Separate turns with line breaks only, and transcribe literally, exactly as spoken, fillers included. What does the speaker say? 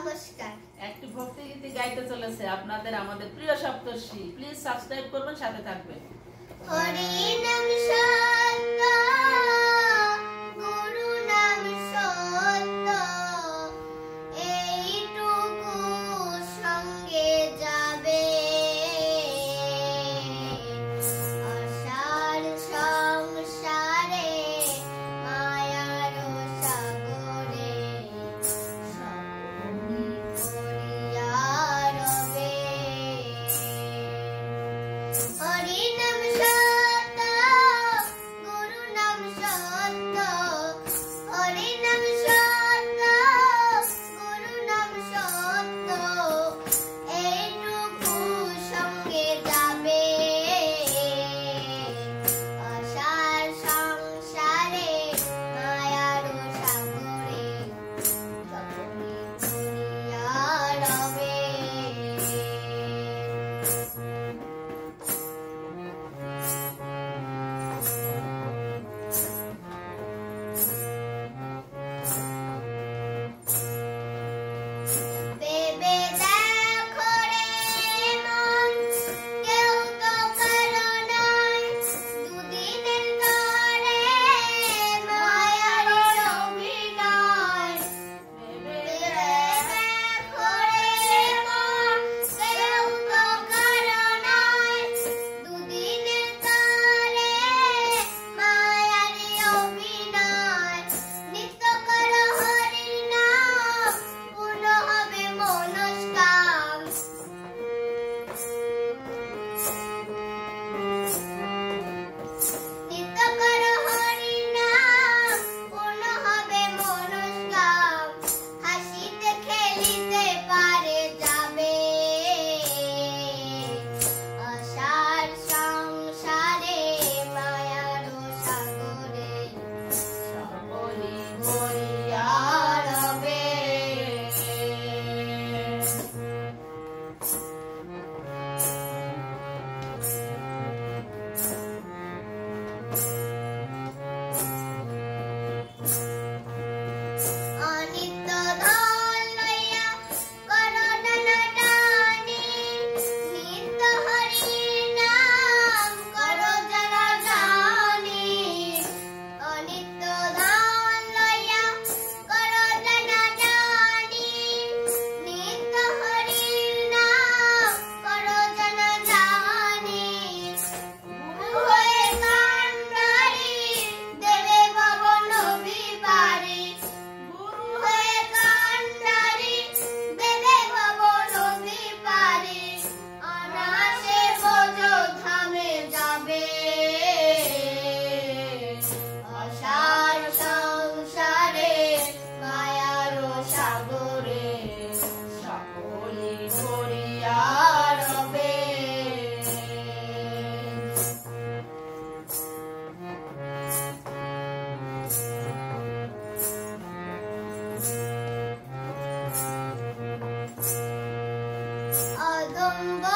নমস্কার।
একটি ভক্তি গীতি গাইতে চলেছে আপনাদের আমাদের প্রিয় সপ্তর্ষি। প্লিজ সাবস্ক্রাইব করবেন, সাথে থাকবেন।
হরি নাম সত্য, গুরু নাম সত্য, এইটুকু সঙ্গে যাবে। আশার সংসারে মায়ার সাগরে সকলি করিয়া রবে। হরি নাম সত্য, গুরু নাম সত্য, হরি নাম সত্য, গুরু নাম সত্য, এইটুকু সঙ্গে যাবে। আশার সংসারে মায়ার সাগরে সকলি করিয়া রবে। ভেবে দেখো রে মন, কেউ তো কারো নাই, দুদিনের তরে মায়ার অভিনয়। ভেবে দেখো রে মন, কেউ তো কারো নাই, দুদিনের তরে মায়ার অভিনয়। নিত্য করো হরির নাম, পূর্ণ হবে মনস্কাম। নিত্য করো হরির নাম, পূর্ণ হবে মনস্কাম। হাসিতে খেলিতে পারে যাবে। আশার সংসারে মায়ার সাগরে
সকলি করিয়া
রবে। অনিত্য ধন লইয়া করো টানাটানি, নিত্য হরির নাম করো যারা জানি। অনিত্য ধন লইয়া করো টানাটানি, নিত্য হরির নাম করো যারা জানি। গুরু হয়ে কান্ডারি দেবে ভবন বিপারি, গুরু হয়ে কান্ডারি দেবে ভবন বিপারি। অনাসে বোঝ ধামে যাবে। আশার সংসারে মায়ার সাগরে
সকলি করিয়া
রবে। অদম্ব